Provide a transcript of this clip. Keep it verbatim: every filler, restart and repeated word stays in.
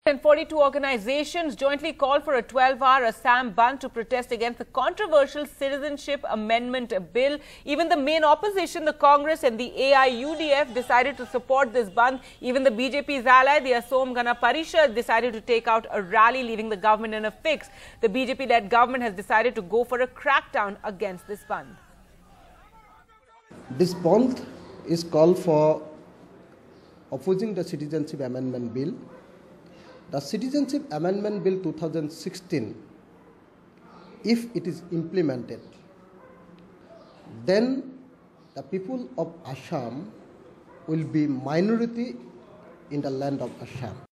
And forty-two organizations jointly called for a twelve-hour Assam Bandh to protest against the controversial Citizenship Amendment Bill. Even the main opposition, the Congress and the A I U D F, decided to support this Bandh. Even the B J P's ally, the Assam Gana Parishad, decided to take out a rally, leaving the government in a fix. The B J P-led government has decided to go for a crackdown against this Bandh. This Bandh is called for opposing the Citizenship Amendment Bill. The Citizenship Amendment Bill two thousand sixteen, if it is implemented, then the people of Assam will be minority in the land of Assam.